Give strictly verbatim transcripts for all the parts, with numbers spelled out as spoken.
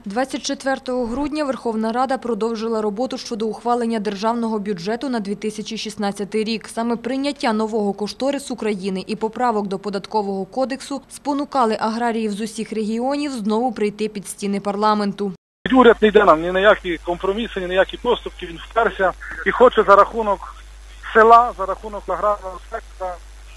двадцять четвертого грудня Верховна Рада продовжила роботу щодо ухвалення державного бюджету на дві тисячі шістнадцятий рік. Саме прийняття нового кошторису країни і поправок до Податкового кодексу спонукали аграріїв з усіх регіонів знову прийти під стіни парламенту. Уряд не йде нам ні на які компроміси, ні на які поступки, він вперся і хоче за рахунок села, за рахунок аграрного сектора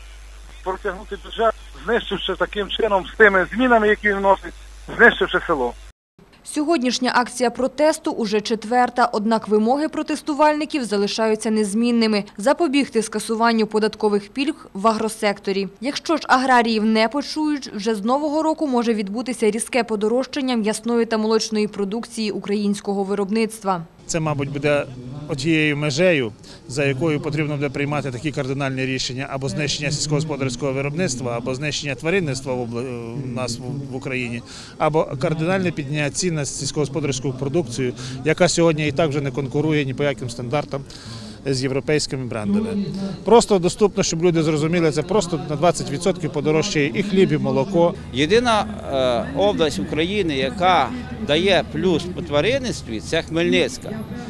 протягнути бюджет, знищивши таким чином з тими змінами, які він вносить, знищивши село. Сьогоднішня акція протесту уже четверта, однак вимоги протестувальників залишаються незмінними – запобігти скасуванню податкових пільг в агросекторі. Якщо ж аграріїв не почують, вже з нового року може відбутися різке подорожчання м'ясної та молочної продукції українського виробництва. Це, мабуть, буде однією межею, за якою потрібно буде приймати такі кардинальні рішення або знищення сільськогосподарського виробництва, або знищення тваринництва у нас в Україні, або кардинальне підняття цін на сільськогосподарську продукцію, яка сьогодні і так вже не конкурує ні по яким стандартам з європейськими брендами. Просто доступно, щоб люди зрозуміли, це просто на двадцять відсотків подорожчає і хліб, і молоко. Єдина е, область України, яка дає плюс по тваринництві, це Хмельницька.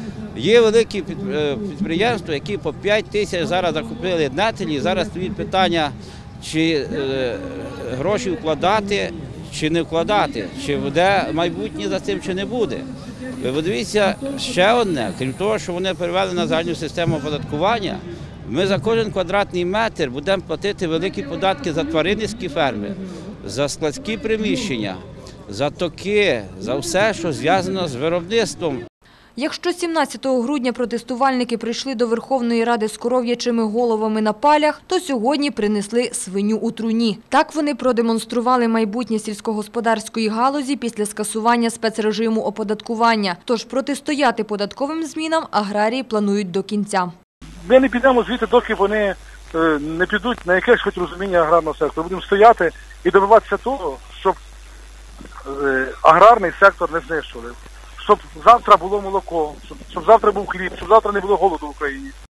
Є великі підприємства, які по п'ять тисяч зараз закупили нетелі. Зараз стоїть питання, чи е, гроші вкладати, чи не вкладати, чи буде майбутнє за цим, чи не буде. Ви подивіться, ще одне, крім того, що вони перевели на загальну систему оподаткування, ми за кожен квадратний метр будемо платити великі податки за тваринницькі ферми, за складські приміщення, за токи, за все, що зв'язано з виробництвом. Якщо сімнадцятого грудня протестувальники прийшли до Верховної Ради з коров'ячими головами на палях, то сьогодні принесли свиню у труні. Так вони продемонстрували майбутнє сільськогосподарської галузі після скасування спецрежиму оподаткування. Тож протистояти податковим змінам аграрії планують до кінця. Ми не підемо звідти, доки вони не підуть на якесь хоч розуміння аграрного сектору. Будемо стояти і добиватися того, щоб аграрний сектор не знищували. Щоб завтра було молоко, щоб, щоб завтра був хліб, щоб завтра не було голоду в Україні.